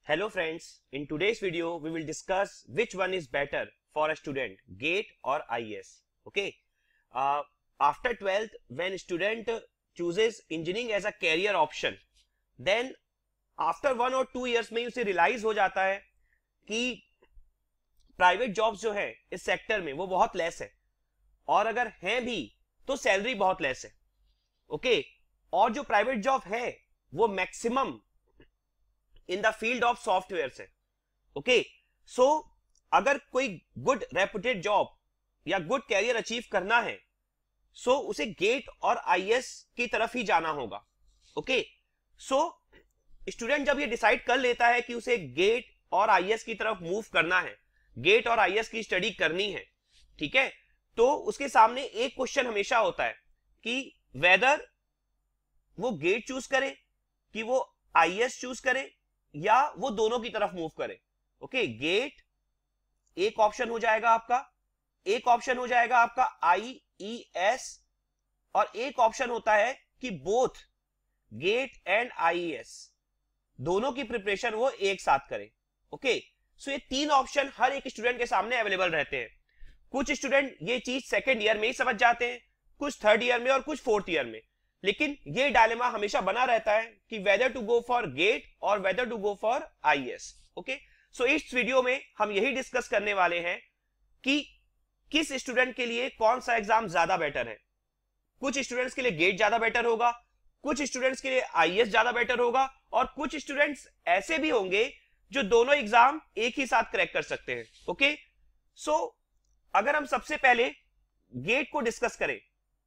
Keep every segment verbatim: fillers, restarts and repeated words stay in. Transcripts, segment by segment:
Hello friends, in today's video we will discuss which one is better for a student, GATE or I E S. Okay, uh, after twelfth when student chooses engineering as a career option, then after one or two years में उसे realize हो जाता है कि private jobs जो है इस sector में वो बहुत लेस है और अगर हैं भी तो सैलरी बहुत लेस है. Okay okay? और जो प्राइवेट जॉब है वो maximum in the field of software है. ओके, सो अगर कोई गुड रेपुटेड जॉब या गुड कैरियर अचीव करना है सो so उसे गेट और आईएएस की तरफ ही जाना होगा. ओके, सो स्टूडेंट जब ये डिसाइड कर लेता है कि उसे गेट और आईएएस की तरफ मूव करना है, गेट और आईएएस की स्टडी करनी है, ठीक है, तो उसके सामने एक क्वेश्चन हमेशा होता है कि वेदर वो गेट चूज करे कि वो आईएएस चूज करे या वो दोनों की तरफ मूव करे. ओके, गेट एक ऑप्शन हो जाएगा आपका, एक ऑप्शन हो जाएगा आपका आईईएस और एक ऑप्शन होता है कि बोथ गेट एंड आईईएस दोनों की प्रिपरेशन वो एक साथ करे. ओके, सो ये तीन ऑप्शन हर एक स्टूडेंट के सामने अवेलेबल रहते हैं. कुछ स्टूडेंट ये चीज सेकेंड ईयर में ही समझ जाते हैं, कुछ थर्ड ईयर में और कुछ फोर्थ ईयर में, लेकिन ये डायलेमा हमेशा बना रहता है कि whether to go for GATE और whether to go for IAS. Okay, so इस वीडियो में हम यही डिस्कस करने वाले हैं कि किस स्टूडेंट के लिए कौन सा एग्जाम ज्यादा बेटर है. कुछ स्टूडेंट्स के लिए गेट ज्यादा बेटर होगा, कुछ स्टूडेंट्स के लिए आईएएस ज्यादा बेटर होगा और कुछ स्टूडेंट्स ऐसे भी होंगे जो दोनों एग्जाम एक ही साथ क्रैक कर सकते हैं. ओके, सो अगर हम सबसे पहले गेट को डिस्कस करें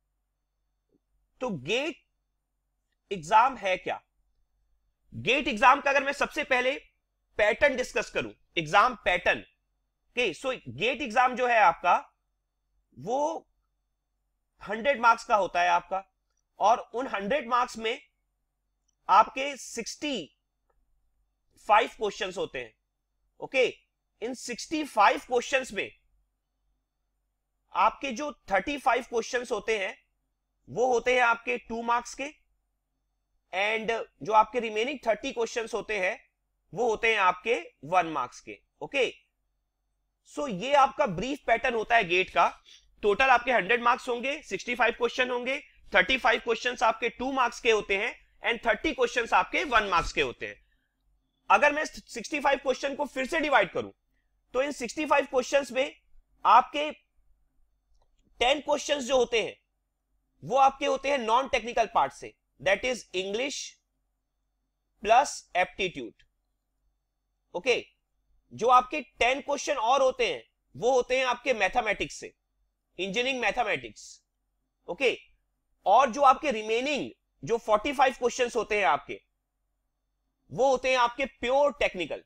तो गेट एग्जाम है क्या. गेट एग्जाम का अगर मैं सबसे पहले पैटर्न डिस्कस करूं, एग्जाम पैटर्न के, सो गेट एग्जाम जो है आपका वो हंड्रेड मार्क्स का होता है आपका और उन हंड्रेड मार्क्स में आपके सिक्सटी फाइव क्वेश्चंस होते हैं. ओके, इन सिक्सटी फाइव क्वेश्चंस में आपके जो थर्टी फाइव क्वेश्चंस होते हैं वो होते हैं आपके टू मार्क्स के एंड जो आपके रिमेनिंग थर्टी क्वेश्चंस होते हैं वो होते हैं आपके वन मार्क्स के. ओके, सो ये आपका ब्रीफ पैटर्न होता है गेट का. टोटल आपके हंड्रेड मार्क्स होंगे, सिक्सटी फाइव क्वेश्चन होंगे, थर्टी फाइव क्वेश्चंस आपके टू मार्क्स के होते हैं एंड थर्टी क्वेश्चंस आपके वन मार्क्स के होते हैं. अगर मैं सिक्सटी फाइव क्वेश्चन को फिर से डिवाइड करूं तो इन सिक्सटी फाइव क्वेश्चंस में आपके टेन क्वेश्चंस जो होते हैं वो आपके होते हैं नॉन टेक्निकल पार्ट से, that is English plus aptitude. Okay, जो आपके टेन क्वेश्चन और होते हैं वो होते हैं आपके मैथमेटिक्स से, इंजीनियरिंग मैथमेटिक्स. ओके, और जो आपके रिमेनिंग जो फोर्टी फाइव क्वेश्चंस होते हैं आपके वो होते हैं आपके प्योर टेक्निकल.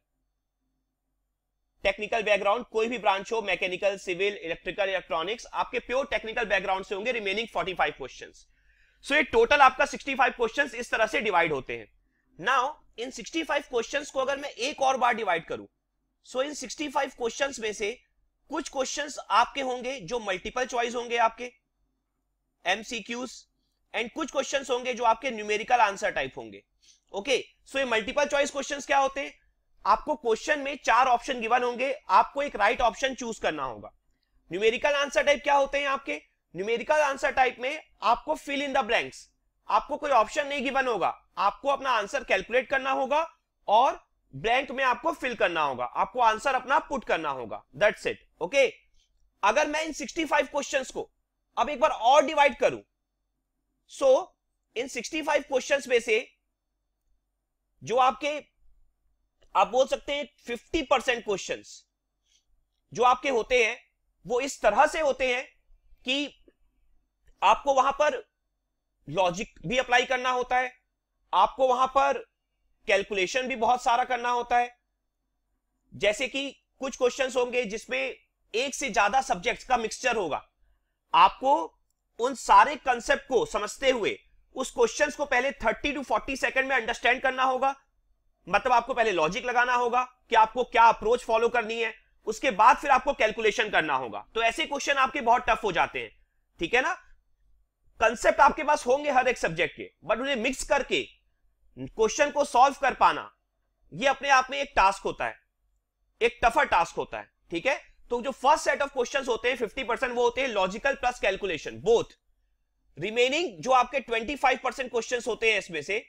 टेक्निकल बैकग्राउंड कोई भी ब्रांच हो, मैकेनिकल, सिविल, इलेक्ट्रिकल, इलेक्ट्रॉनिक्स, आपके प्योर टेक्निकल बैकग्राउंड से होंगे remaining forty five questions. So ये टोटल आपका सिक्सटी फाइव क्वेश्चंस इस तरह से डिवाइड होते हैं. नाउ इन सिक्सटी फाइव क्वेश्चंस को अगर मैं एक और बार डिवाइड करूं सो इन सिक्सटी फाइव क्वेश्चंस में से कुछ क्वेश्चंस आपके होंगे जो मल्टीपल चॉइस होंगे, आपके एमसीक्यूज, एंड कुछ क्वेश्चंस होंगे जो आपके न्यूमेरिकल आंसर टाइप होंगे. ओके, सो ये मल्टीपल चॉइस क्वेश्चंस क्या होते हैं, आपको क्वेश्चन में चार ऑप्शन गिवन होंगे, आपको एक राइट ऑप्शन चूज करना होगा. न्यूमेरिकल आंसर टाइप क्या होते हैं आपके, न्यूमेरिकल आंसर टाइप में आपको फिल इन द ब्लैंक्स, आपको कोई ऑप्शन नहीं गिवन होगा, आपको अपना आंसर कैलकुलेट करना होगा और ब्लैंक में आपको फिल करना होगा, आपको आंसर अपना पुट करना होगा, दैट्स इट. ओके, अगर मैं इन सिक्सटी फाइव क्वेश्चंस को अब एक बार और डिवाइड करूं सो इन सिक्सटी फाइव क्वेश्चंस में से जो आपके आप बोल सकते हैं फिफ्टी परसेंट क्वेश्चंस जो आपके होते हैं वो इस तरह से होते हैं कि आपको वहां पर लॉजिक भी अप्लाई करना होता है, आपको वहां पर कैलकुलेशन भी बहुत सारा करना होता है. जैसे कि कुछ क्वेश्चंस होंगे जिसमें एक से ज्यादा सब्जेक्ट्स का मिक्सचर होगा, आपको उन सारे कंसेप्ट को समझते हुए उस क्वेश्चंस को पहले थर्टी टू फोर्टी सेकंड में अंडरस्टैंड करना होगा. मतलब आपको पहले लॉजिक लगाना होगा कि आपको क्या अप्रोच फॉलो करनी है, उसके बाद फिर आपको कैलकुलेशन करना होगा. तो ऐसे क्वेश्चन आपके बहुत टफ हो जाते हैं, ठीक है ना. कंसेप्ट आपके पास होंगे हर एक सब्जेक्ट के, बट उन्हें मिक्स करके क्वेश्चन को सॉल्व कर पाना ये अपने आप में एक टास्क होता है, एक टफर टास्क होता है, ठीक है। तो जो फर्स्ट सेट ऑफ क्वेश्चंस होते हैं फिफ्टी परसेंट वो होते हैं logical plus calculation both. Remaining जो आपके ट्वेंटी फाइव परसेंट क्वेश्चंस होते हैं इसमें से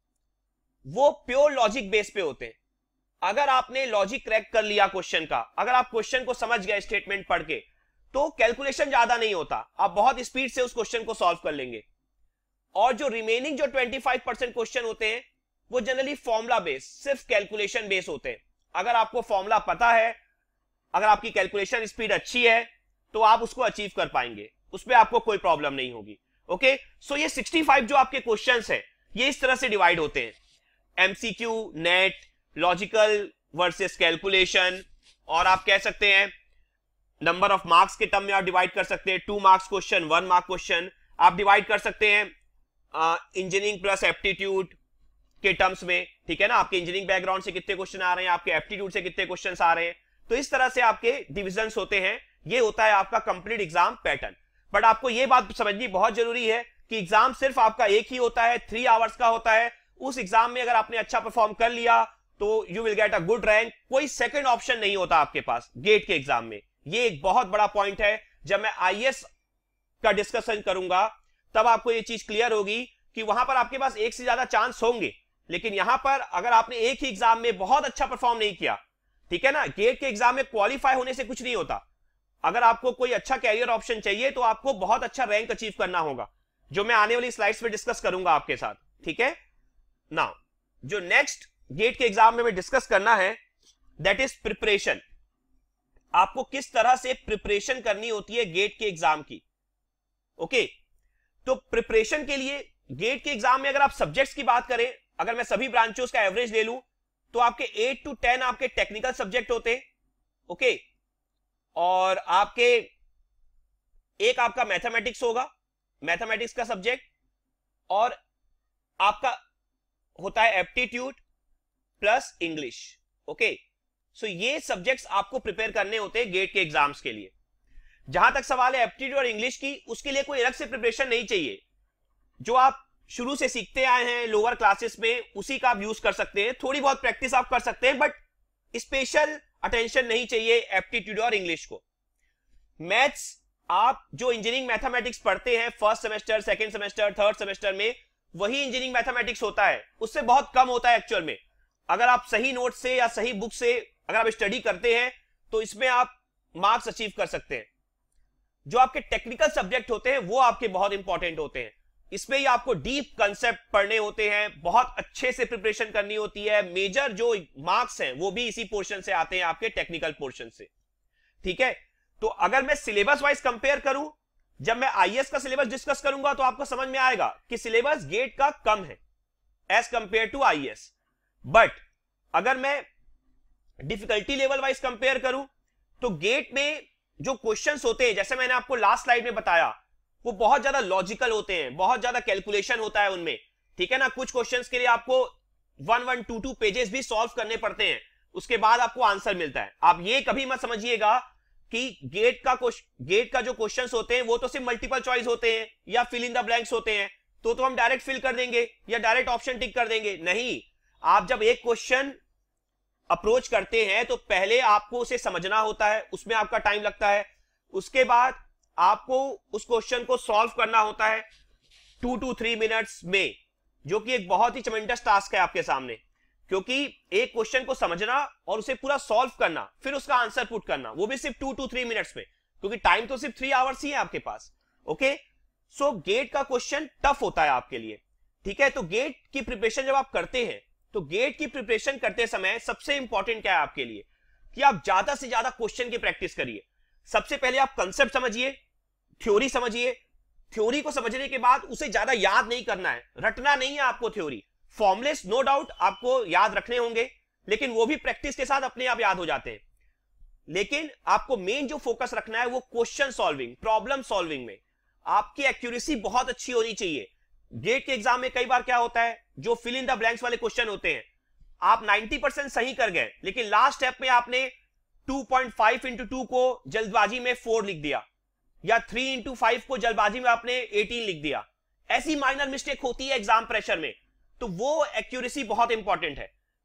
वो प्योर लॉजिक बेस पे होते हैं। अगर आपने लॉजिक क्रैक कर लिया क्वेश्चन का, अगर आप क्वेश्चन को समझ गए स्टेटमेंट पढ़ के, तो कैलकुलेशन ज्यादा नहीं होता, आप बहुत स्पीड से उस क्वेश्चन को सॉल्व कर लेंगे। और जो रिमेनिंग जो ट्वेंटी फाइव परसेंट क्वेश्चन होते हैं वो जनरली फॉर्मूला बेस, सिर्फ कैलकुलेशन बेस होते हैं। अगर आपको फॉर्मूला पता है, अगर आपकी कैलकुलेशन स्पीड अच्छी है, तो आप उसको अचीव कर पाएंगे, उसमें आपको कोई प्रॉब्लम नहीं होगी। ओके, सो ये सिक्सटी फाइव जो आपके क्वेश्चंस है ये इस तरह से डिवाइड होते हैं, MCQ, NAT, logical versus calculation, और आप कह सकते हैं नंबर ऑफ मार्क्स के टर्म में आप डिवाइड कर सकते हैं, two marks question, one mark question, आप डिवाइड कर सकते हैं इंजीनियरिंग प्लस एप्टीट्यूड के टर्म्स में, ठीक है ना। आपके इंजीनियरिंग बैकग्राउंड से कितने क्वेश्चन आ रहे हैं, आपके एप्टीट्यूड से कितने क्वेश्चन आ रहे हैं, तो इस तरह से आपके डिविजन्स होते हैं। ये होता है आपका कंप्लीट एग्जाम पैटर्न। बट आपको ये बात समझनी बहुत जरूरी है कि एग्जाम सिर्फ आपका एक ही होता है, थ्री आवर्स का होता है। उस एग्जाम में अगर आपने अच्छा परफॉर्म कर लिया तो you will get a good rank. कोई सेकंड ऑप्शन नहीं होता आपके पास गेट के एग्जाम में। ये एक बहुत बड़ा पॉइंट है। जब मैं आईएएस का डिस्कशन करूंगा तब आपको ये चीज क्लियर होगी कि वहां पर आपके पास एक से ज्यादा चांस होंगे, लेकिन यहां पर अगर आपने एक ही एग्जाम में बहुत अच्छा परफॉर्म नहीं किया, ठीक है ना, गेट के एग्जाम में क्वालिफाई होने से कुछ नहीं होता। अगर आपको कोई अच्छा कैरियर ऑप्शन चाहिए तो आपको बहुत अच्छा रैंक अचीव करना होगा, जो मैं आने वाली स्लाइड्स में डिस्कस करूंगा आपके साथ, ठीक है। नाउ जो नेक्स्ट गेट के एग्जाम में मैं डिस्कस करना है दैट इज प्रिपरेशन। आपको किस तरह से प्रिपरेशन करनी होती है गेट के एग्जाम की। ओके, तो प्रिपरेशन के लिए गेट के एग्जाम में अगर आप सब्जेक्ट्स की बात करें, अगर मैं सभी ब्रांचों का एवरेज ले लूं तो आपके एट टू टेन आपके टेक्निकल सब्जेक्ट होते हैं। ओके, और आपके एक आपका मैथमेटिक्स होगा, मैथमेटिक्स का सब्जेक्ट, और आपका होता है aptitude plus English. Okay, so ये सब्जेक्ट्स आपको प्रिपेयर करने होते हैं गेट के एग्जाम्स के लिए। जहां तक सवाल है एप्टीट्यूड और इंग्लिश की, उसके लिए कोई अलग से प्रिपरेशन नहीं चाहिए। जो आप शुरू से सीखते आए हैं लोअर क्लासेस में, उसी का आप यूज कर सकते हैं। थोड़ी बहुत प्रैक्टिस आप कर सकते हैं, बट स्पेशल अटेंशन नहीं चाहिए एप्टीट्यूड और इंग्लिश को। मैथ्स आप जो इंजीनियरिंग मैथमेटिक्स पढ़ते हैं first semester, second semester, third semester में, वही इंजीनियरिंग मैथमेटिक्स होता है, उससे बहुत कम होता है एक्चुअल में। अगर आप सही नोट से या सही बुक से अगर आप स्टडी करते हैं तो इसमें आप मार्क्स अचीव कर सकते हैं। जो आपके टेक्निकल सब्जेक्ट होते हैं वो आपके बहुत इंपॉर्टेंट होते हैं। इसमें ही आपको डीप कंसेप्ट पढ़ने होते हैं, बहुत अच्छे से प्रिपरेशन करनी होती है। मेजर जो मार्क्स हैं वो भी इसी पोर्शन से आते हैं, आपके टेक्निकल पोर्शन से, ठीक है। तो अगर मैं सिलेबस वाइज कंपेयर करूं, जब मैं आईएएस का सिलेबस डिस्कस करूंगा तो आपको समझ में आएगा कि सिलेबस गेट का कम है as compare to IAS. But अगर मैं डिफिकल्टी लेवल वाइज कंपेयर करूं तो गेट में जो क्वेश्चंस होते हैं, जैसे मैंने आपको लास्ट स्लाइड में बताया, वो बहुत ज्यादा लॉजिकल होते हैं, बहुत ज्यादा कैलकुलेशन होता है उनमें, ठीक है ना। कुछ क्वेश्चंस के लिए आपको one one two two pages भी सॉल्व करने पड़ते हैं, उसके बाद आपको आंसर मिलता है। आप ये कभी मत समझिएगा कि गेट का गेट का जो क्वेश्चंस होते हैं वो तो सिर्फ मल्टीपल चॉइस होते हैं या फिल इन द ब्लैंक्स होते हैं, तो तो हम डायरेक्ट फिल कर देंगे या डायरेक्ट ऑप्शन टिक कर देंगे। नहीं, आप जब एक क्वेश्चन अप्रोच करते हैं तो पहले आपको उसे समझना होता है, उसमें आपका टाइम लगता है। उसके बाद आपको उस क्वेश्चन को सॉल्व करना होता है टू टू थ्री मिनट्स में, जो कि एक बहुत ही चमेंटस टास्क है आपके सामने, क्योंकि एक क्वेश्चन को समझना और उसे पूरा सॉल्व करना, फिर उसका आंसर पुट करना, वो भी सिर्फ टू टू थ्री मिनट्स में, क्योंकि टाइम तो सिर्फ थ्री आवर्स ही है आपके पास। ओके, सो गेट का क्वेश्चन टफ होता है आपके लिए, ठीक है। तो गेट की प्रिपरेशन जब आप करते हैं तो गेट की प्रिपरेशन करते समय सबसे इंपॉर्टेंट क्या है आपके लिए कि आप ज्यादा से ज्यादा क्वेश्चन की प्रैक्टिस करिए। सबसे पहले आप कंसेप्ट समझिए, थ्योरी समझिए। थ्योरी को समझने के बाद उसे ज्यादा याद नहीं करना है, रटना नहीं है आपको थ्योरी। फॉर्मुलेस नो डाउट आपको याद रखने होंगे, लेकिन वो भी प्रैक्टिस के साथ अपने आप याद हो जाते हैं। लेकिन आपको मेन जो फोकस रखना है वो क्वेश्चन सॉल्विंग, प्रॉब्लम सॉल्विंग में आपकी एक्यूरेसी बहुत अच्छी होनी चाहिए। गेट के एग्जाम में कई बार क्या होता है, जो फिल इन द ब्लैंक्स वाले क्वेश्चन होते हैं, आप नाइंटी परसेंट सही कर गए, लेकिन लास्ट स्टेप में आपने two point five into two को जल्दबाजी में फोर लिख दिया, या थ्री इंटू फाइव को जल्दबाजी में आपने एटीन लिख दिया। ऐसी माइनर मिस्टेक होती है एग्जाम प्रेशर में, तो वो एक्यूरेसी बहुत इंपॉर्टेंट है।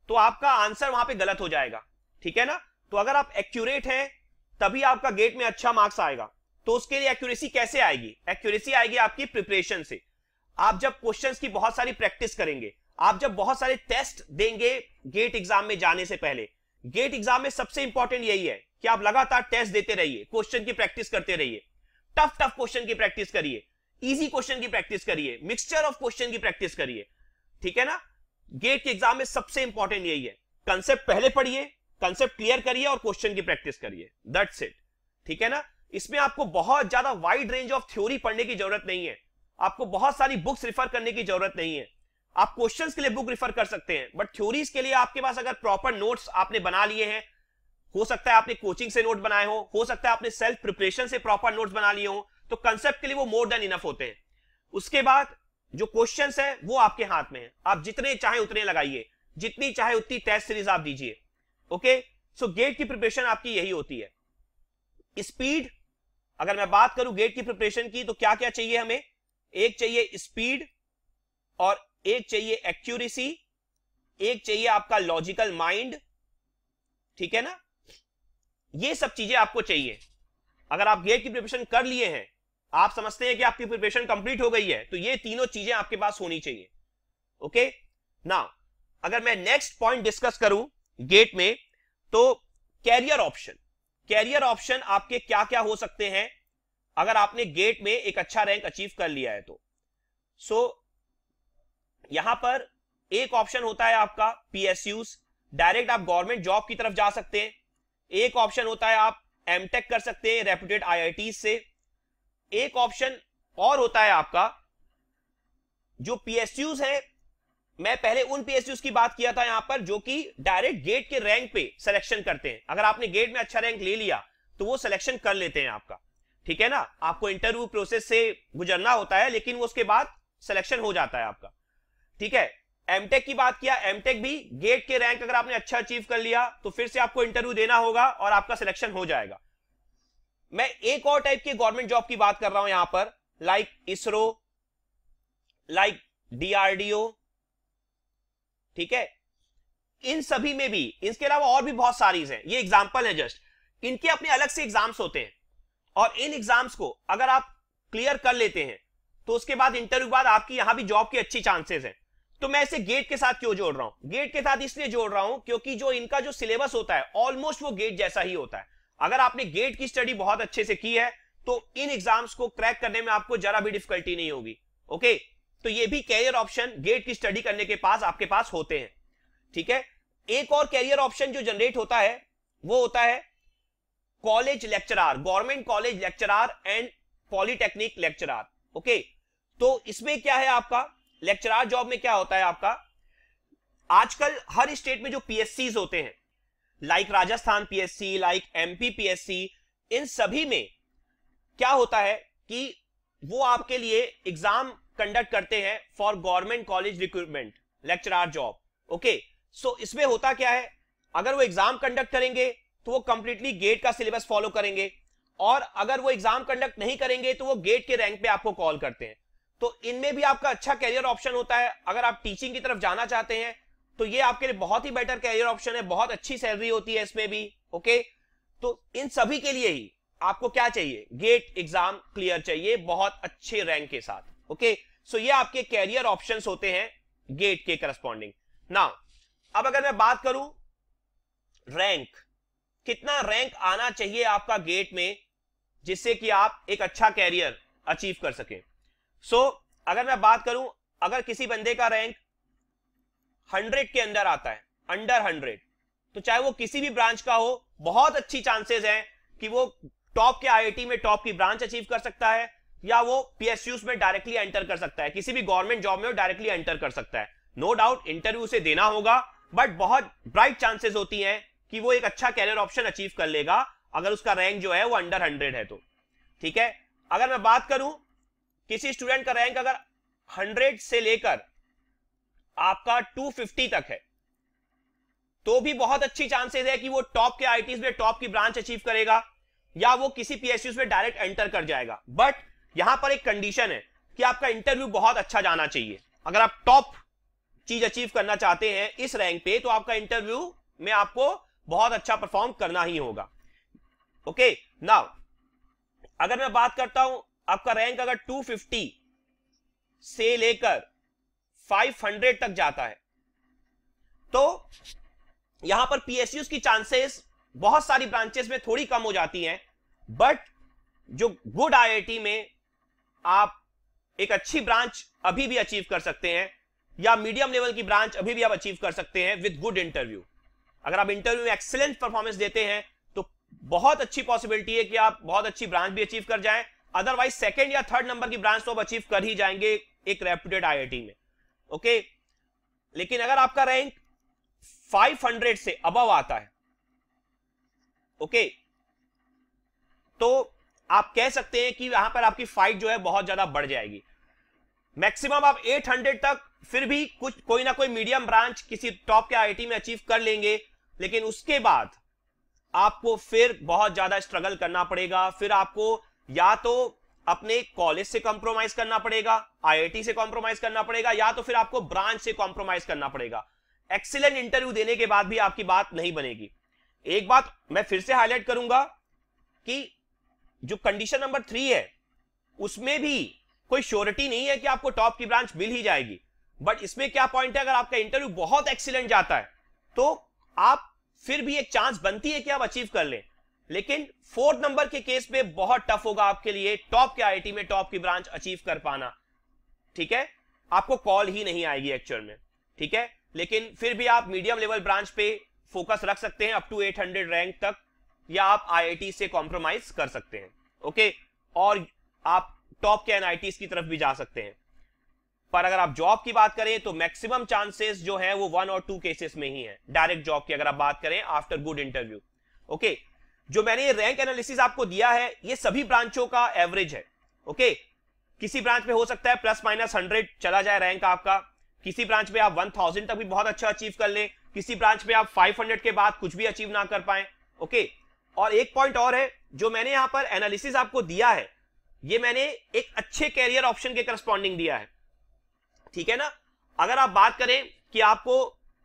तो आपका आंसर वहां पे गलत हो जाएगा, ठीक है ना। तो अगर आप एक्यूरेट हैं तभी आपका गेट में अच्छा मार्क्स आएगा। तो उसके लिए एक्यूरेसी कैसे आएगी? एक्यूरेसी आएगी आपकी प्रिपरेशन से। आप जब क्वेश्चंस की बहुत सारी प्रैक्टिस करेंगे, आप जब बहुत सारे टेस्ट देंगे गेट एग्जाम में जाने से पहले। गेट एग्जाम में सबसे इंपॉर्टेंट यही है कि आप लगातार टेस्ट देते रहिए, क्वेश्चन की प्रैक्टिस करते रहिए, टफ टफ क्वेश्चन की प्रैक्टिस करिए, इजी क्वेश्चन की प्रैक्टिस करिए, मिक्सचर ऑफ क्वेश्चन की प्रैक्टिस करिए, ठीक है ना। गेट के एग्जाम में सबसे इंपॉर्टेंट यही है, कंसेप्ट पहले पढ़िए, कंसेप्ट क्लियर करिए और क्वेश्चन की प्रैक्टिस करिए, दैट्स इट, ठीक है ना। इसमें आपको बहुत ज्यादा वाइड रेंज ऑफ थ्योरी पढ़ने की जरूरत नहीं है, आपको बहुत सारी बुक्स रिफर करने की जरूरत नहीं है। आप क्वेश्चंस के लिए बुक रिफर कर सकते हैं, बट थ्योरीज के लिए आपके पास अगर प्रॉपर नोट्स आपने बना लिए हैं, हो सकता है आपने कोचिंग से नोट बनाए हो हो सकता है आपने सेल्फ प्रिपरेशन से प्रॉपर नोट्स बना लिए हो, तो कंसेप्ट के लिए वो मोर देन इनफ होते हैं। उसके बाद जो क्वेश्चंस है वो आपके हाथ में है, आप जितने चाहे उतने लगाइए, जितनी चाहे उतनी टेस्ट सीरीज आप दीजिए, ओके। सो गेट की प्रिपरेशन आपकी यही होती है। स्पीड, अगर मैं बात करूं गेट की प्रिपरेशन की, तो क्या क्या चाहिए हमें? एक चाहिए स्पीड, और एक चाहिए एक्यूरेसी, एक चाहिए आपका लॉजिकल माइंड, ठीक है ना। ये सब चीजें आपको चाहिए। अगर आप गेट की प्रिपरेशन कर लिए हैं, आप समझते हैं कि आपकी प्रिपरेशन कंप्लीट हो गई है, तो ये तीनों चीजें आपके पास होनी चाहिए, ओके। नाउ अगर मैं नेक्स्ट पॉइंट डिस्कस करूं गेट में, तो कैरियर ऑप्शन। कैरियर ऑप्शन आपके क्या क्या हो सकते हैं अगर आपने गेट में एक अच्छा रैंक अचीव कर लिया है तो। सो so, यहां पर एक ऑप्शन होता है आपका पीएसयूज, डायरेक्ट आप गवर्नमेंट जॉब की तरफ जा सकते हैं। एक ऑप्शन होता है आप एमटेक कर सकते हैं रेप्यूटेड आईआईटी से। एक ऑप्शन और होता है आपका जो पीएसयूज है, मैं पहले उन पीएसयूज की बात किया था यहां पर, जो कि डायरेक्ट गेट के रैंक पे सिलेक्शन करते हैं। अगर आपने गेट में अच्छा रैंक ले लिया तो वो सिलेक्शन कर लेते हैं आपका, ठीक है ना। आपको इंटरव्यू प्रोसेस से गुजरना होता है, लेकिन वो उसके बाद सिलेक्शन हो जाता है आपका, ठीक है। एमटेक की बात किया, एमटेक भी गेट के रैंक अगर आपने अच्छा अचीव कर लिया तो फिर से आपको इंटरव्यू देना होगा और आपका सिलेक्शन हो जाएगा। मैं एक और टाइप की गवर्नमेंट जॉब की बात कर रहा हूं यहां पर, लाइक इसरो, लाइक डीआरडीओ, ठीक है। इन सभी में भी, इसके अलावा और भी बहुत सारी हैं, ये एग्जांपल है जस्ट, इनके अपने अलग से एग्जाम्स होते हैं, और इन एग्जाम्स को अगर आप क्लियर कर लेते हैं तो उसके बाद इंटरव्यू बाद आपकी यहां भी जॉब की अच्छी चांसेस है। तो मैं इसे गेट के साथ क्यों जोड़ रहा हूं? गेट के साथ इसलिए जोड़ रहा हूं क्योंकि जो इनका जो सिलेबस होता है ऑलमोस्ट वो गेट जैसा ही होता है। अगर आपने गेट की स्टडी बहुत अच्छे से की है तो इन एग्जाम्स को क्रैक करने में आपको जरा भी डिफिकल्टी नहीं होगी, ओके। तो ये भी कैरियर ऑप्शन गेट की स्टडी करने के पास आपके पास होते हैं, ठीक है। एक और कैरियर ऑप्शन जो जनरेट होता है वो होता है college lecturer, government college lecturer and polytechnic lecturer, okay. तो इसमें क्या है आपका लेक्चरार जॉब में क्या होता है आपका, आजकल हर स्टेट में जो पीएससीज होते हैं, like Rajasthan PSC, like MP PSC, इन सभी में क्या होता है कि वो आपके लिए एग्जाम कंडक्ट करते हैं for government college recruitment lecturer job, okay. So इसमें होता क्या है, अगर वो एग्जाम कंडक्ट करेंगे तो वो कंप्लीटली गेट का सिलेबस फॉलो करेंगे, और अगर वो एग्जाम कंडक्ट नहीं करेंगे तो वो गेट के रैंक पे आपको कॉल करते हैं। तो इनमें भी आपका अच्छा कैरियर ऑप्शन होता है। अगर आप टीचिंग की तरफ जाना चाहते हैं तो ये आपके लिए बहुत ही बेटर कैरियर ऑप्शन है, बहुत अच्छी सैलरी होती है इसमें भी, ओके। तो इन सभी के लिए ही आपको क्या चाहिए, गेट एग्जाम क्लियर चाहिए बहुत अच्छे रैंक के साथ, ओके। सो ये आपके कैरियर ऑप्शंस होते हैं गेट के करस्पॉन्डिंग। नाउ अब अगर मैं बात करूं रैंक, कितना रैंक आना चाहिए आपका गेट में जिससे कि आप एक अच्छा कैरियर अचीव कर सकें। सो so, अगर मैं बात करूं, अगर किसी बंदे का रैंक हंड्रेड के अंदर आता है, अंडर हंड्रेड, तो चाहे वो किसी भी ब्रांच का हो, बहुत अच्छी चांसेस हैं कि वो टॉप के आईआईटी में टॉप की ब्रांच अचीव कर सकता है, या वो पीएसयूज में डायरेक्टली एंटर कर सकता है, किसी भी गवर्नमेंट जॉब में वो डायरेक्टली एंटर कर सकता है। नो डाउट इंटरव्यू से देना होगा, बट बहुत ब्राइट चांसेस होती हैं कि वो एक अच्छा कैरियर ऑप्शन अचीव कर लेगा अगर उसका रैंक जो है वो अंडर हंड्रेड है तो, ठीक है। अगर मैं बात करूं किसी स्टूडेंट का रैंक अगर हंड्रेड से लेकर आपका टू फिफ्टी तक है तो भी बहुत अच्छी चांसेस है कि वो टॉप के आईआईटीज में टॉप की ब्रांच अचीव करेगा, या वो किसी पीएसयूज में डायरेक्ट एंटर कर जाएगा। बट यहां पर एक कंडीशन है कि आपका इंटरव्यू बहुत अच्छा जाना चाहिए। अगर आप टॉप चीज अचीव करना चाहते हैं इस रैंक पे, तो आपका इंटरव्यू में आपको बहुत अच्छा परफॉर्म करना ही होगा। ओके नाउ अगर मैं बात करता हूं आपका रैंक अगर दो सौ पचास से लेकर पाँच सौ तक जाता है तो यहां पर पीएसयूज की चांसेस बहुत सारी ब्रांचेस में थोड़ी कम हो जाती हैं, बट जो गुड आईआईटी में आप एक अच्छी ब्रांच अभी भी अचीव कर सकते हैं, या मीडियम लेवल की ब्रांच अभी भी आप अचीव कर सकते हैं विद गुड इंटरव्यू। अगर आप इंटरव्यू में एक्सीलेंट परफॉर्मेंस देते हैं तो बहुत अच्छी पॉसिबिलिटी है कि आप बहुत अच्छी ब्रांच भी अचीव कर जाएं, अदरवाइज सेकंड या थर्ड नंबर की ब्रांच तो आप अचीव कर ही जाएंगे एक रेप्यूटेड आईआईटी में। ओके लेकिन अगर आपका रैंक पाँच सौ से अबव आता है, ओके तो आप कह सकते हैं कि यहां पर आपकी फाइट जो है बहुत ज्यादा बढ़ जाएगी। मैक्सिमम आप आठ सौ तक फिर भी कुछ कोई ना कोई मीडियम ब्रांच किसी टॉप के आईआईटी में अचीव कर लेंगे, लेकिन उसके बाद आपको फिर बहुत ज्यादा स्ट्रगल करना पड़ेगा। फिर आपको या तो अपने कॉलेज से कॉम्प्रोमाइज करना पड़ेगा, आईआईटी से कॉम्प्रोमाइज करना पड़ेगा, या तो फिर आपको ब्रांच से कॉम्प्रोमाइज करना पड़ेगा। एक्सीलेंट इंटरव्यू देने के बाद भी आपकी बात नहीं बनेगी। एक बात मैं फिर से हाईलाइट करूंगा कि जो कंडीशन नंबर थ्री है उसमें भी कोई श्योरिटी नहीं है कि आपको टॉप की ब्रांच मिल ही जाएगी, बट इसमें क्या पॉइंट है, अगर आपका इंटरव्यू बहुत एक्सीलेंट जाता है तो आप फिर भी एक चांस बनती है कि आप अचीव कर लें, लेकिन फोर्थ नंबर के केस में बहुत टफ होगा आपके लिए टॉप के आईआईटी में टॉप की ब्रांच अचीव कर पाना। ठीक है, आपको कॉल ही नहीं आएगी एक्चुअल में। ठीक है, लेकिन फिर भी आप मीडियम लेवल ब्रांच पे फोकस रख सकते हैं अप टू आठ सौ रैंक तक, या आप आईआईटी से कॉम्प्रोमाइज कर सकते हैं। ओके, और आप टॉप के एनआईटीज की तरफ भी जा सकते हैं। पर अगर आप जॉब की बात करें तो मैक्सिमम चांसेस जो है वो वन और टू केसेस में ही है डायरेक्ट जॉब की, अगर आप बात करें आफ्टर गुड इंटरव्यू। ओके, जो मैंने ये रैंक एनालिसिस आपको दिया है ये सभी ब्रांचों का एवरेज है। ओके, किसी ब्रांच में हो सकता है प्लस माइनस हंड्रेड चला जाए रैंक आपका, किसी ब्रांच में आप वन थाउजेंड तक भी बहुत अच्छा अचीव कर लें, किसी ब्रांच में आप फाइव हंड्रेड के बाद कुछ भी अचीव ना कर पाए। ओके, और एक पॉइंट और है, जो मैंने यहां पर एनालिसिस आपको दिया है ये मैंने एक अच्छे कैरियर ऑप्शन के करस्पॉन्डिंग दिया है। ठीक है ना, अगर आप बात करें कि आपको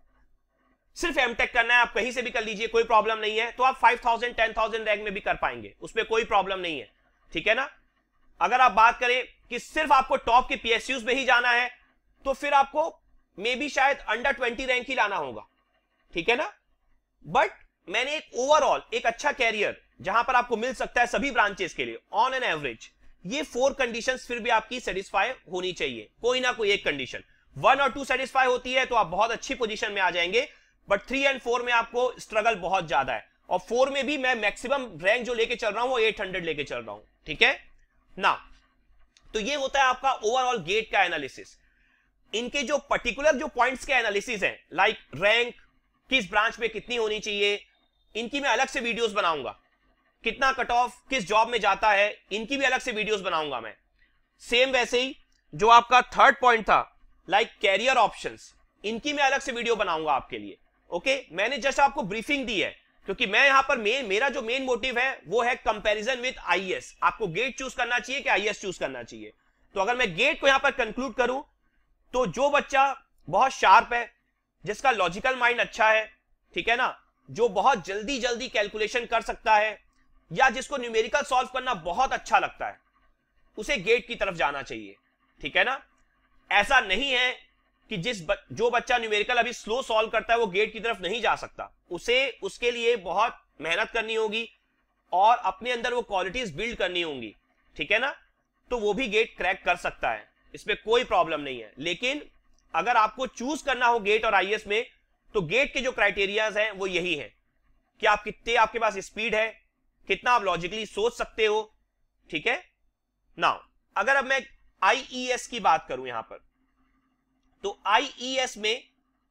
सिर्फ एमटेक करना है, आप कहीं से भी कर लीजिए, कोई प्रॉब्लम नहीं है, तो आप five thousand ten thousand rank में भी कर पाएंगे, उसमें कोई प्रॉब्लम नहीं है। ठीक है ना, अगर आप बात करें कि सिर्फ आपको टॉप के पीएसयूज में ही जाना है तो फिर आपको मे बी शायद अंडर ट्वेंटी रैंक ही लाना होगा। ठीक है ना, बट मैंने एक ओवरऑल एक अच्छा कैरियर जहां पर आपको मिल सकता है सभी ब्रांचेस के लिए ऑन एन एवरेज, ये फोर कंडीशंस फिर भी आपकी सेटिस्फाई होनी चाहिए, कोई ना कोई एक कंडीशन। वन और टू सेटिस्फाई होती है तो आप बहुत अच्छी पोजीशन में आ जाएंगे, बट थ्री एंड फोर में आपको स्ट्रगल बहुत ज्यादा है, और फोर में भी मैं मैक्सिमम रैंक जो लेके चल रहा हूं वो एट हंड्रेड लेके चल रहा हूं। ठीक है ना, तो ये होता है आपका ओवरऑल गेट का एनालिसिस। इनके जो पर्टिकुलर जो पॉइंट्स के एनालिसिस हैं, लाइक रैंक किस ब्रांच में कितनी होनी चाहिए, इनकी मैं अलग से वीडियोस बनाऊंगा। कितना कट ऑफ किस जॉब में जाता है, इनकी भी अलग से वीडियोस बनाऊंगा मैं। सेम वैसे ही जो आपका थर्ड पॉइंट था लाइक कैरियर ऑप्शंस, इनकी मैं अलग से वीडियो बनाऊंगा आपके लिए। ओके, मैंने जस्ट आपको ब्रीफिंग दी है क्योंकि मैं यहां पर मेन मेरा जो मेन मोटिव है वो है कंपैरिजन विद आईएएस। आपको गेट चूज करना चाहिए कि आईएएस चूज करना चाहिए। तो अगर मैं गेट को यहां पर कंक्लूड करूं तो जो बच्चा बहुत शार्प है, जिसका लॉजिकल माइंड अच्छा है, ठीक है ना, जो बहुत जल्दी जल्दी कैलकुलेशन कर सकता है, या जिसको न्यूमेरिकल सॉल्व करना बहुत अच्छा लगता है, उसे गेट की तरफ जाना चाहिए। ठीक है ना, ऐसा नहीं है कि जिस ब, जो बच्चा न्यूमेरिकल अभी स्लो सॉल्व करता है वो गेट की तरफ नहीं जा सकता, उसे उसके लिए बहुत मेहनत करनी होगी और अपने अंदर वो क्वालिटीज बिल्ड करनी होंगी। ठीक है ना, तो वो भी गेट क्रैक कर सकता है, इसमें कोई प्रॉब्लम नहीं है। लेकिन अगर आपको चूज करना हो गेट और आईएएस में, तो गेट के जो क्राइटेरियाज हैं वो यही है कि आप कितने आपके पास स्पीड है, कितना आप लॉजिकली सोच सकते हो। ठीक है, नाउ अगर अब मैं आईईएस की बात करूं यहां पर, तो आईईएस में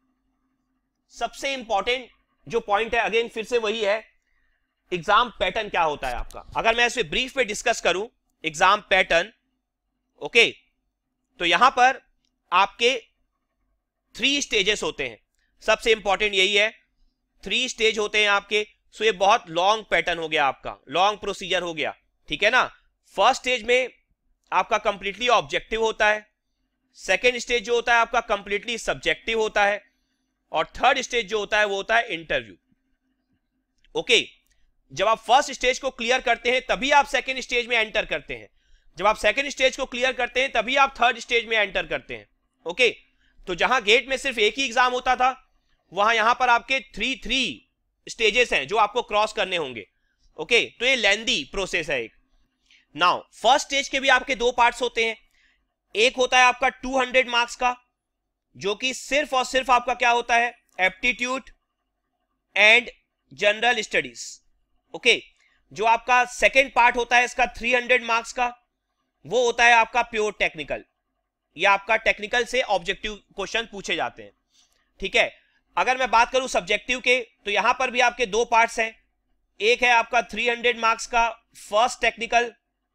सबसे इंपॉर्टेंट जो पॉइंट है, अगेन फिर से वही है, एग्जाम पैटर्न क्या होता है आपका। अगर मैं इसे ब्रीफ में डिस्कस करूं एग्जाम पैटर्न, ओके, तो यहां पर आपके थ्री स्टेजेस होते हैं। सबसे इंपॉर्टेंट यही है, थ्री स्टेज होते हैं आपके। सो ये बहुत लॉन्ग पैटर्न हो गया आपका, लॉन्ग प्रोसीजर हो गया। ठीक है ना, फर्स्ट स्टेज में आपका कंप्लीटली ऑब्जेक्टिव होता है। सेकेंड स्टेज जो होता है आपका कंप्लीटली सब्जेक्टिव होता है, और थर्ड स्टेज जो होता है वो होता है इंटरव्यू। ओके, जब आप फर्स्ट स्टेज को क्लियर करते हैं तभी आप सेकेंड स्टेज में एंटर करते हैं, जब आप सेकेंड स्टेज को क्लियर करते हैं तभी आप थर्ड स्टेज में एंटर करते हैं। ओके, तो जहां गेट में सिर्फ एक ही एग्जाम होता था, वहां यहां पर आपके थ्री थ्री स्टेजेस हैं जो आपको क्रॉस करने होंगे। ओके, तो ये लेंदी प्रोसेस है एक। नाउ फर्स्ट स्टेज के भी आपके दो पार्ट्स होते हैं, एक होता है आपका टू हंड्रेड मार्क्स का, जो कि सिर्फ और सिर्फ आपका क्या होता है, aptitude and general studies. Okay, जो आपका सेकेंड पार्ट होता है इसका थ्री हंड्रेड मार्क्स का, वो होता है आपका प्योर टेक्निकल, या आपका टेक्निकल से ऑब्जेक्टिव क्वेश्चन पूछे जाते हैं। ठीक है, अगर मैं बात करूं सब्जेक्टिव के, तो यहां पर भी आपके दो पार्ट्स हैं, एक है आपका थ्री हंड्रेड मार्क्स का फर्स्ट टेक्निकल,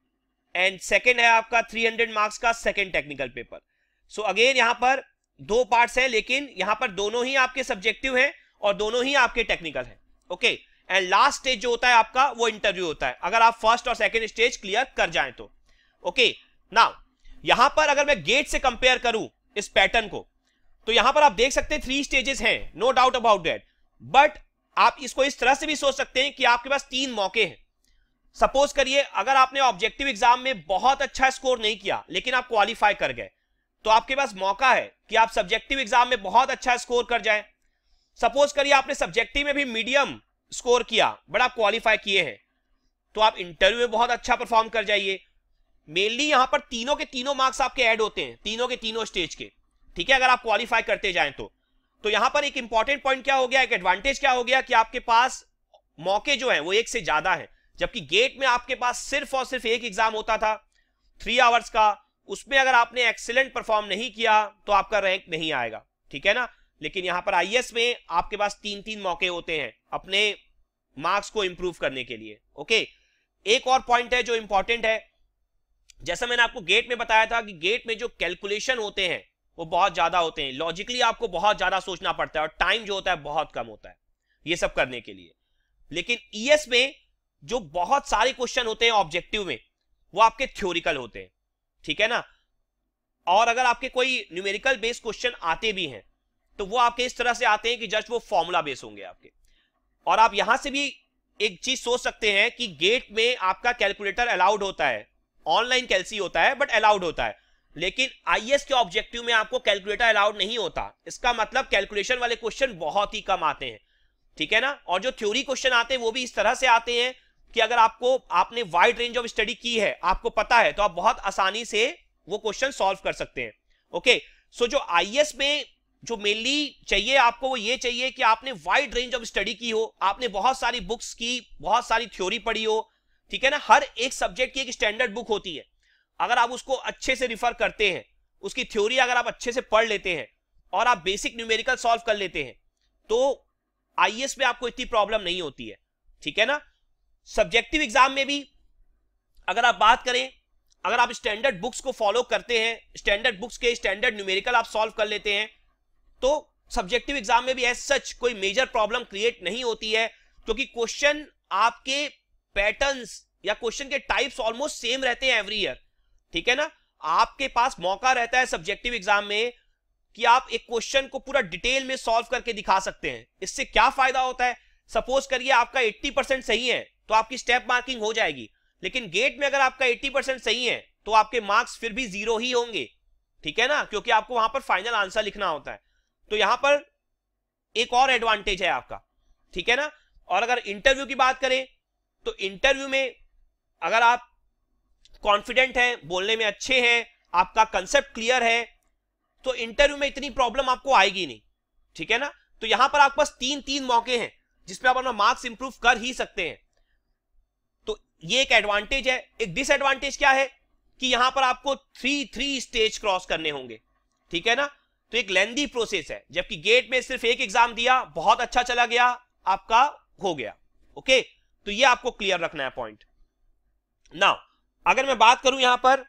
एंड सेकेंड है आपका थ्री हंड्रेड मार्क्स का second technical paper. So again यहां पर दो पार्ट्स हैं, लेकिन यहां पर दोनों ही आपके सब्जेक्टिव हैं और दोनों ही आपके टेक्निकल हैं। ओके, एंड लास्ट स्टेज जो होता है आपका वो इंटरव्यू होता है, अगर आप फर्स्ट और सेकेंड स्टेज क्लियर कर जाएं तो। ओके, नाउ यहां पर अगर मैं गेट से कंपेयर करूं इस पैटर्न को, तो यहां पर आप देख सकते हैं थ्री स्टेजेस हैं, no doubt about that, but आप इसको इस तरह से भी सोच सकते हैं कि आपके पास तीन मौके हैं। सपोज करिए अगर आपने ऑब्जेक्टिव एग्जाम में बहुत अच्छा स्कोर नहीं किया लेकिन आप क्वालिफाई कर गए, तो आपके पास मौका है कि आप सब्जेक्टिव एग्जाम में बहुत अच्छा स्कोर कर जाएं। सपोज करिए आपने सब्जेक्टिव में भी मीडियम स्कोर किया बट आप क्वालिफाई किए हैं, तो आप इंटरव्यू में बहुत अच्छा परफॉर्म कर जाइए। मेनली यहां पर तीनों के तीनों मार्क्स आपके ऐड होते हैं, तीनों के तीनों स्टेज के। ठीक है, अगर आप क्वालिफाई करते जाएं तो तो यहां पर एक इंपॉर्टेंट पॉइंट क्या हो गया, एक एडवांटेज क्या हो गया कि आपके पास मौके जो हैं वो एक से ज्यादा हैं, जबकि गेट में आपके पास सिर्फ और सिर्फ एक एग्जाम होता था थ्री आवर्स का, उसमें अगर आपने एक्सीलेंट परफॉर्म नहीं किया तो आपका रैंक नहीं आएगा। ठीक है ना, लेकिन यहां पर आईएएस में आपके पास तीन तीन मौके होते हैं अपने मार्क्स को इंप्रूव करने के लिए। ओके, एक और पॉइंट है जो इंपॉर्टेंट है, जैसा मैंने आपको गेट में बताया था कि गेट में जो कैलकुलेशन होते हैं वो बहुत ज्यादा होते हैं, लॉजिकली आपको बहुत ज्यादा सोचना पड़ता है और टाइम जो होता है बहुत कम होता है ये सब करने के लिए। लेकिन ईएस में जो बहुत सारे क्वेश्चन होते हैं ऑब्जेक्टिव में, वो आपके थ्योरिकल होते हैं। ठीक है ना, और अगर आपके कोई न्यूमेरिकल बेस्ड क्वेश्चन आते भी हैं तो वो आपके इस तरह से आते हैं कि जस्ट वो फॉर्मूला बेस होंगे आपके। और आप यहां से भी एक चीज सोच सकते हैं कि गेट में आपका कैलकुलेटर अलाउड होता है, ऑनलाइन कैलसी होता है बट अलाउड होता है, लेकिन आईएएस के ऑब्जेक्टिव में आपको कैलकुलेटर अलाउड नहीं होता। इसका मतलब कैलकुलेशन वाले क्वेश्चन बहुत ही कम आते हैं। ठीक है ना, और जो थ्योरी क्वेश्चन आते हैं वो भी इस तरह से आते हैं कि अगर आपको आपने वाइड रेंज ऑफ स्टडी की है, आपको पता है, तो आप बहुत आसानी से वो क्वेश्चन सॉल्व कर सकते हैं। ओके, सो जो आईएएस में जो मेनली चाहिए आपको वो ये चाहिए कि आपने वाइड रेंज ऑफ स्टडी की हो, आपने बहुत सारी बुक्स की, बहुत सारी थ्योरी पढ़ी हो। ठीक है ना, हर एक सब्जेक्ट की एक स्टैंडर्ड बुक होती है, अगर आप उसको अच्छे से रिफर करते हैं, उसकी थ्योरी अगर आप अच्छे से पढ़ लेते हैं और आप बेसिक न्यूमेरिकल सॉल्व कर लेते हैं, तो आईएएस में आपको इतनी प्रॉब्लम नहीं होती है। ठीक है ना, सब्जेक्टिव एग्जाम में भी अगर आप बात करें, अगर आप स्टैंडर्ड बुक्स को फॉलो करते हैं, स्टैंडर्ड बुक्स के स्टैंडर्ड न्यूमेरिकल आप सॉल्व कर लेते हैं, तो सब्जेक्टिव एग्जाम में भी एज सच कोई मेजर प्रॉब्लम क्रिएट नहीं होती है, क्योंकि क्वेश्चन आपके पैटर्न्स या क्वेश्चन के टाइप्स ऑलमोस्ट सेम रहते हैं एवरी ईयर। ठीक है ना, आपके पास मौका रहता है सब्जेक्टिव एग्जाम में कि आप एक क्वेश्चन को पूरा डिटेल में सॉल्व करके दिखा सकते हैं। इससे क्या फायदा होता है, सपोज करिए आपका अस्सी परसेंट सही है तो आपकी स्टेप मार्किंग हो जाएगी, लेकिन गेट में अगर आपका अस्सी परसेंट सही है तो आपके मार्क्स फिर भी जीरो ही होंगे। ठीक है ना, क्योंकि आपको वहां पर फाइनल आंसर लिखना होता है। तो यहां पर एक और एडवांटेज है आपका। ठीक है ना, और अगर इंटरव्यू की बात करें तो इंटरव्यू में अगर आप कॉन्फिडेंट हैं, बोलने में अच्छे हैं, आपका कंसेप्ट क्लियर है, तो इंटरव्यू में इतनी प्रॉब्लम आपको आएगी नहीं। ठीक है ना, तो यहां पर आपके पास तीन तीन मौके हैं जिसमें आप अपना मार्क्स इंप्रूव कर ही सकते हैं। तो ये एक एडवांटेज है। एक डिसएडवांटेज क्या है कि यहां पर आपको थ्री थ्री स्टेज क्रॉस करने होंगे। ठीक है ना, तो एक लेंदी प्रोसेस है, जबकि गेट में सिर्फ एक एग्जाम दिया, बहुत अच्छा चला गया, आपका हो गया। ओके, तो ये आपको क्लियर रखना है पॉइंट। नाउ अगर मैं बात करूं यहां पर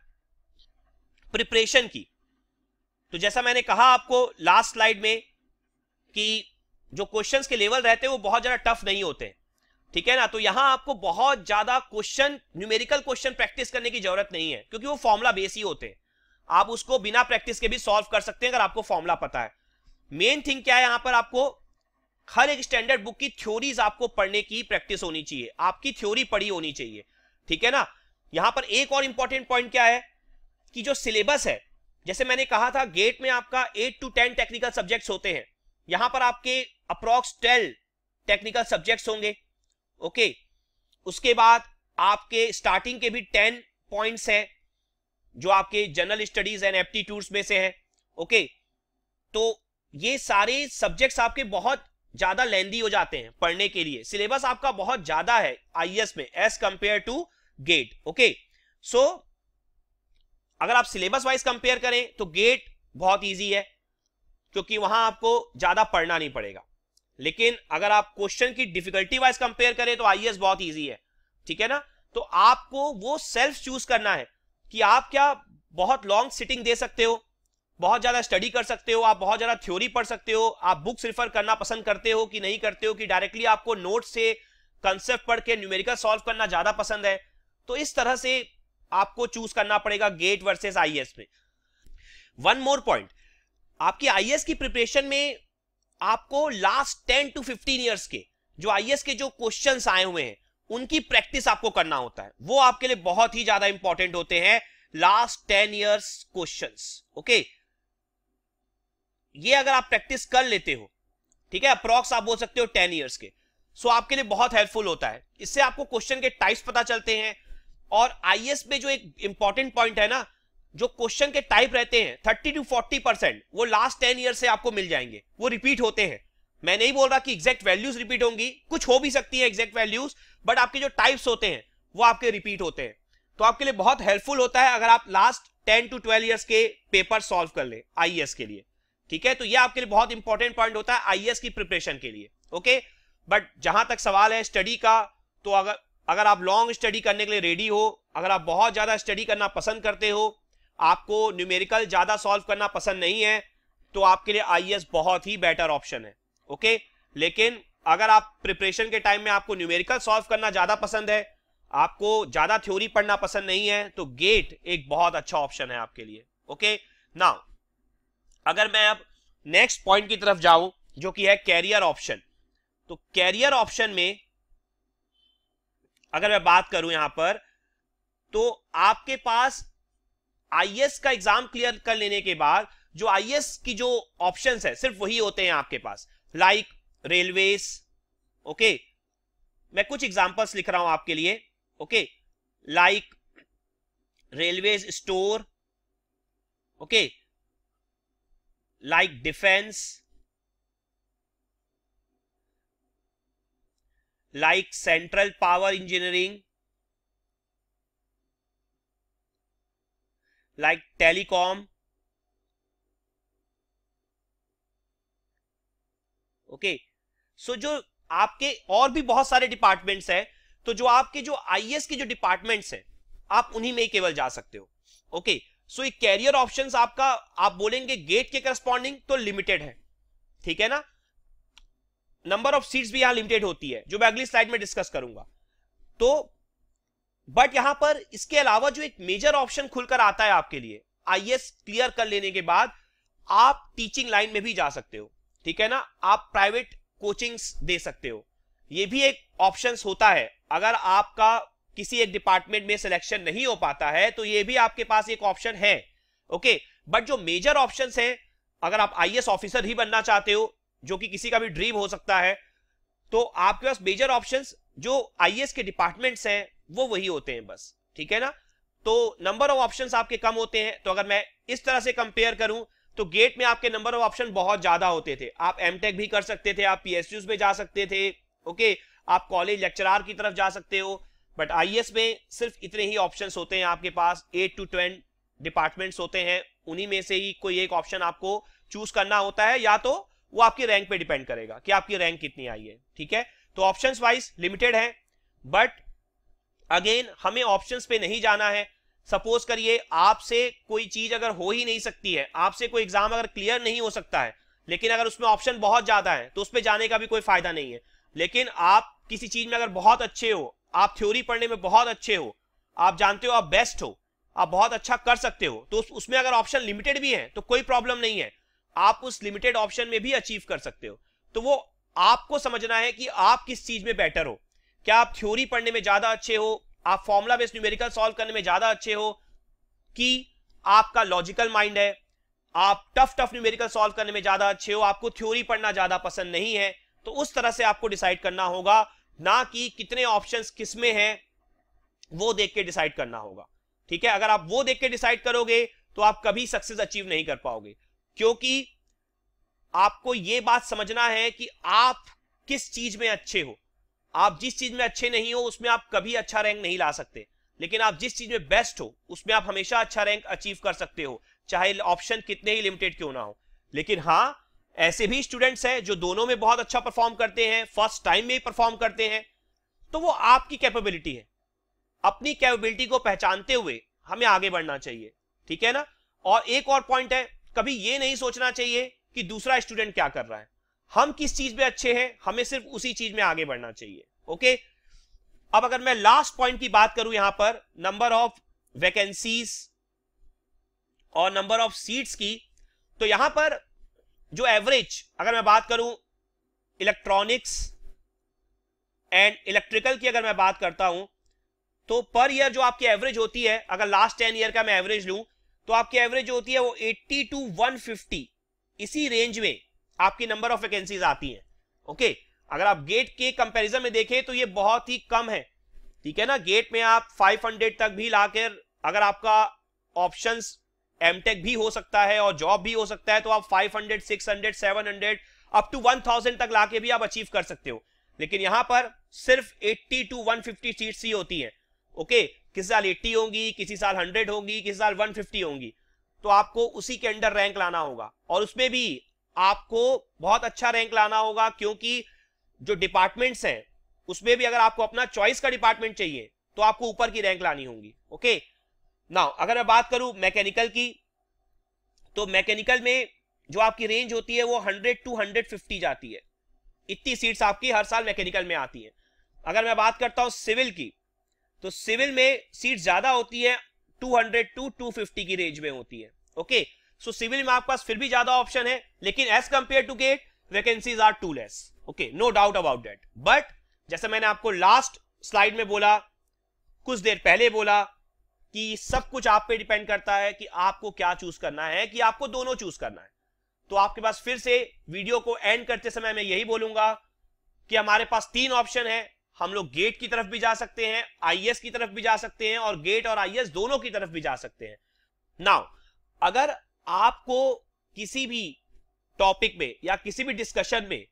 प्रिपरेशन की, तो जैसा मैंने कहा आपको लास्ट स्लाइड में कि जो क्वेश्चंस के लेवल रहते हैं वो बहुत ज्यादा टफ नहीं होते। ठीक है ना, तो यहां आपको बहुत ज्यादा क्वेश्चन, न्यूमेरिकल क्वेश्चन प्रैक्टिस करने की जरूरत नहीं है, क्योंकि वो फॉर्मुला बेस ही होते हैं। आप उसको बिना प्रैक्टिस के भी सॉल्व कर सकते हैं अगर आपको फॉर्मूला पता है। मेन थिंग क्या है, यहां पर आपको हर एक स्टैंडर्ड बुक की थ्योरीज आपको पढ़ने की प्रैक्टिस होनी चाहिए, आपकी थ्योरी पढ़ी होनी चाहिए, ठीक है ना। यहां पर एक और इंपॉर्टेंट पॉइंट क्या है कि जो सिलेबस है, जैसे मैंने कहा था गेट में आपका eight to ten technical subjects होते हैं, यहां पर आपके अप्रॉक्स ट्वेल्व टेक्निकल सब्जेक्ट्स होंगे, ओके। उसके बाद आपके स्टार्टिंग के भी टेन पॉइंट्स हैं जो आपके जनरल स्टडीज एंड एप्टीट्यूड्स में से है, ओके। तो ये सारे सब्जेक्ट्स आपके बहुत ज्यादा लेंदी हो जाते हैं पढ़ने के लिए, सिलेबस आपका बहुत ज्यादा है आईएएस में as compare to GATE, okay. So अगर आप सिलेबस वाइज कंपेयर करें तो गेट बहुत इजी है क्योंकि वहां आपको ज्यादा पढ़ना नहीं पड़ेगा, लेकिन अगर आप क्वेश्चन की डिफिकल्टी वाइज कंपेयर करें तो आईएएस बहुत इजी है, ठीक है ना। तो आपको वो सेल्फ चूज करना है कि आप क्या बहुत लॉन्ग सिटिंग दे सकते हो, बहुत ज्यादा स्टडी कर सकते हो, आप बहुत ज्यादा थ्योरी पढ़ सकते हो, आप बुक्स रिफर करना पसंद करते हो कि नहीं करते हो, कि डायरेक्टली आपको नोट से कंसेप्ट पढ़ के न्यूमेरिकल सॉल्व करना ज्यादा पसंद है। तो इस तरह से आपको चूज करना पड़ेगा गेट वर्सेस आईएएस में। वन मोर पॉइंट, आपकी आईएएस की प्रिपरेशन में आपको last ten to fifteen years के जो आईएएस के जो क्वेश्चंस आए हुए हैं उनकी प्रैक्टिस आपको करना होता है, वो आपके लिए बहुत ही ज्यादा इंपॉर्टेंट होते हैं, last ten years questions, okay. ये अगर आप प्रैक्टिस कर लेते हो, ठीक है, अप्रॉक्स आप बोल सकते हो टेन ईयर्स के, सो आपके लिए बहुत हेल्पफुल होता है। इससे आपको क्वेश्चन के टाइप्स पता चलते हैं, और आईएएस में जो एक इंपॉर्टेंट पॉइंट है ना, जो क्वेश्चन के टाइप रहते हैं थर्टी टू फोर्टी परसेंट वो लास्ट टेन ईयर से आपको मिल जाएंगे, वो रिपीट होते हैं। मैं नहीं बोल रहा कि एग्जैक्ट वैल्यूज रिपीट होंगी, कुछ हो भी सकती है एग्जैक्ट वैल्यूज, बट आपके जो टाइप्स होते हैं वो आपके रिपीट होते हैं। तो आपके लिए बहुत हेल्पफुल होता है अगर आप last ten to twelve years के पेपर सॉल्व कर ले आईएएस के लिए, ठीक है। तो ये आपके लिए बहुत इंपॉर्टेंट पॉइंट होता है आईएएस की प्रिपरेशन के लिए, ओके। बट जहां तक सवाल है स्टडी का, तो अगर अगर आप लॉन्ग स्टडी करने के लिए रेडी हो, अगर आप बहुत ज्यादा स्टडी करना पसंद करते हो, आपको न्यूमेरिकल ज्यादा सॉल्व करना पसंद नहीं है, तो आपके लिए आईएएस बहुत ही बेटर ऑप्शन है, ओके। लेकिन अगर आप प्रिपरेशन के टाइम में आपको न्यूमेरिकल सॉल्व करना ज्यादा पसंद है, आपको ज्यादा थ्योरी पढ़ना पसंद नहीं है, तो गेट एक बहुत अच्छा ऑप्शन है आपके लिए, ओके। नाउ अगर मैं अब नेक्स्ट पॉइंट की तरफ जाऊं जो कि है कैरियर ऑप्शन, तो कैरियर ऑप्शन में अगर मैं बात करूं यहां पर, तो आपके पास आईएएस का एग्जाम क्लियर कर लेने के बाद जो आईएएस की जो ऑप्शंस है सिर्फ वही होते हैं आपके पास, लाइक रेलवेज, ओके। मैं कुछ एग्जांपल्स लिख रहा हूं आपके लिए, okay, like railways store, okay, like defence, like central power engineering, like telecom, okay. So जो आपके और भी बहुत सारे डिपार्टमेंट्स हैं, तो जो आपके जो आईएएस के जो डिपार्टमेंट्स हैं आप उन्हीं में ही केवल जा सकते हो, ओके। सो ये कैरियर ऑप्शंस आपका आप बोलेंगे गेट के करस्पॉन्डिंग तो लिमिटेड है, ठीक है ना। नंबर ऑफ सीट्स भी यहां लिमिटेड होती है जो मैं अगली स्लाइड में डिस्कस करूंगा। तो बट यहां पर इसके अलावा जो एक मेजर ऑप्शन खुलकर आता है आपके लिए आईएएस क्लियर कर लेने के बाद, आप टीचिंग लाइन में भी जा सकते हो, ठीक है ना। आप प्राइवेट कोचिंग्स दे सकते हो, ये भी एक ऑप्शंस होता है। अगर आपका किसी एक डिपार्टमेंट में सिलेक्शन नहीं हो पाता है तो ये भी आपके पास एक ऑप्शन है, ओके। बट जो मेजर ऑप्शंस हैं, अगर आप आईएएस ऑफिसर ही बनना चाहते हो, जो कि किसी का भी ड्रीम हो सकता है, तो आपके पास मेजर ऑप्शंस जो आईएएस के डिपार्टमेंट्स हैं वो वही होते हैं बस, ठीक है ना। तो नंबर ऑफ ऑप्शंस आपके कम होते हैं। तो अगर मैं इस तरह से कंपेयर करूं तो गेट में आपके नंबर ऑफ ऑप्शन बहुत ज्यादा होते थे, आप एमटेक भी कर सकते थे, आप पीएसयूज में जा सकते थे, ओके, आप कॉलेज लेक्चरर की तरफ जा सकते हो। बट आईएएस में सिर्फ इतने ही ऑप्शंस होते हैं आपके पास, एट टू टेन डिपार्टमेंट्स होते हैं, उन्हीं में से ही कोई एक ऑप्शन आपको चूज करना होता है, या तो वो आपकी रैंक पे डिपेंड करेगा कि आपकी रैंक कितनी आई है, ठीक है। तो ऑप्शंस वाइज लिमिटेड है, बट अगेन हमें ऑप्शंस पे नहीं जाना है। सपोज करिए आपसे कोई चीज अगर हो ही नहीं सकती है, आपसे कोई एग्जाम अगर क्लियर नहीं हो सकता है, लेकिन अगर उसमें ऑप्शन बहुत ज्यादा है तो उस पर जाने का भी कोई फायदा नहीं है। लेकिन आप किसी चीज में अगर बहुत अच्छे हो, आप थ्योरी पढ़ने में बहुत अच्छे हो, आप जानते हो आप बेस्ट हो, आप बहुत अच्छा कर सकते हो, तो उसमें अगर ऑप्शन लिमिटेड भी है तो कोई प्रॉब्लम नहीं है, आप उस लिमिटेड ऑप्शन में भी अचीव कर सकते हो। तो वो आपको समझना है कि आप किस चीज में बेटर हो। क्या आप थ्योरी पढ़ने में ज्यादा अच्छे हो, आप फॉर्मुला बेस्ड न्यूमेरिकल सॉल्व करने में ज्यादा अच्छे हो, कि आपका लॉजिकल माइंड है, आप टफ टफ न्यूमेरिकल सॉल्व करने में ज्यादा अच्छे हो, आपको थ्योरी पढ़ना ज्यादा पसंद नहीं है। तो उस तरह से आपको डिसाइड करना होगा, ना कि कितने ऑप्शंस किसमें हैं वो देख के डिसाइड करना होगा। ठीक है, अगर आप वो देख के डिसाइड करोगे तो आप कभी सक्सेस अचीव नहीं कर पाओगे, क्योंकि आपको यह बात समझना है कि आप किस चीज में अच्छे हो। आप जिस चीज में अच्छे नहीं हो उसमें आप कभी अच्छा रैंक नहीं ला सकते, लेकिन आप जिस चीज में बेस्ट हो उसमें आप हमेशा अच्छा रैंक अचीव कर सकते हो, चाहे ऑप्शन कितने ही लिमिटेड क्यों ना हो। लेकिन हाँ, ऐसे भी स्टूडेंट्स हैं जो दोनों में बहुत अच्छा परफॉर्म करते हैं, फर्स्ट टाइम में ही परफॉर्म करते हैं। तो वो आपकी कैपेबिलिटी है, अपनी कैपेबिलिटी को पहचानते हुए हमें आगे बढ़ना चाहिए। ठीक है ना। और एक और पॉइंट है, कभी ये नहीं सोचना चाहिए कि दूसरा स्टूडेंट क्या कर रहा है, हम किस चीज में अच्छे हैं, हमें सिर्फ उसी चीज में आगे बढ़ना चाहिए। ओके, अब अगर मैं लास्ट पॉइंट की बात करूं यहां पर, नंबर ऑफ वैकेंसीज और नंबर ऑफ सीट्स की, तो यहां पर जो एवरेज अगर मैं बात करूं इलेक्ट्रॉनिक्स एंड इलेक्ट्रिकल की अगर मैं बात करता हूं, तो पर ईयर जो आपकी एवरेज होती है, अगर लास्ट टेन ईयर का मैं एवरेज लूं तो आपकी एवरेज होती है वो अस्सी टू एक सौ पचास, इसी रेंज में आपकी नंबर ऑफ वैकेंसीज आती हैं। ओके, अगर आप गेट के कंपैरिजन में देखें तो ये बहुत ही कम है। ठीक है ना, गेट में आप पाँच सौ तक भी लाकर, अगर आपका ऑप्शंस एमटेक भी हो सकता है और जॉब भी हो सकता है, तो आप पाँच सौ, छह सौ, सात सौ अप टू एक हज़ार तक लाके भी आप अचीव कर सकते हो। लेकिन यहां पर सिर्फ अस्सी टू एक सौ पचास सीट्स ही होती हैं। ओके, किसी साल अस्सी होंगी, किसी साल सौ होंगी, किसी साल एक सौ पचास होंगी, तो आपको उसी के अंडर रैंक लाना होगा, और उसमें भी आपको बहुत अच्छा रैंक लाना होगा, क्योंकि जो डिपार्टमेंट्स हैं उसमें भी अगर आपको अपना चॉइस का डिपार्टमेंट चाहिए तो आपको ऊपर की रैंक लानी होगी। ओके, नाउ अगर मैं बात करूं मैकेनिकल की, तो मैकेनिकल में जो आपकी रेंज होती है वो सौ टू एक सौ पचास जाती है, इतनी सीट्स आपकी हर साल मैकेनिकल में आती हैं। अगर मैं बात करता हूं सिविल की, तो सिविल में सीट ज्यादा होती है, दो सौ टू दो सौ पचास की रेंज में होती है। ओके, सो सिविल में आपके पास फिर भी ज्यादा ऑप्शन है, लेकिन as compare to GATE vacancies are too less. Okay, no doubt about that. But जैसे मैंने आपको लास्ट स्लाइड में बोला, कुछ देर पहले बोला, कि सब कुछ आप पे डिपेंड करता है कि आपको क्या चूज करना है, कि आपको दोनों चूज करना है। तो आपके पास फिर से वीडियो को एंड करते समय मैं यही बोलूंगा कि हमारे पास तीन ऑप्शन है, हम लोग गेट की तरफ भी जा सकते हैं, आईएएस की तरफ भी जा सकते हैं, और गेट और आईएएस दोनों की तरफ भी जा सकते हैं। नाउ अगर आपको किसी भी टॉपिक में या किसी भी डिस्कशन में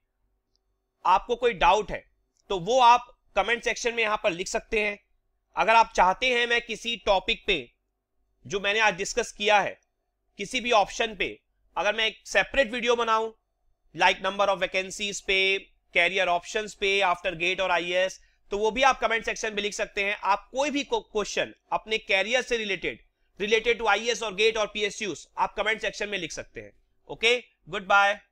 आपको कोई डाउट है, तो वो आप कमेंट सेक्शन में यहां पर लिख सकते हैं। अगर आप चाहते हैं मैं किसी टॉपिक पे जो मैंने आज डिस्कस किया है, किसी भी ऑप्शन पे अगर मैं एक सेपरेट वीडियो बनाऊं, लाइक नंबर ऑफ वैकेंसीज पे, कैरियर ऑप्शंस पे आफ्टर गेट और आईएएस, तो वो भी आप कमेंट सेक्शन में लिख सकते हैं। आप कोई भी क्वेश्चन अपने कैरियर से रिलेटेड रिलेटेड टू आईएएस और गेट और पीएसयूज आप कमेंट सेक्शन में लिख सकते हैं। Okay, good bye.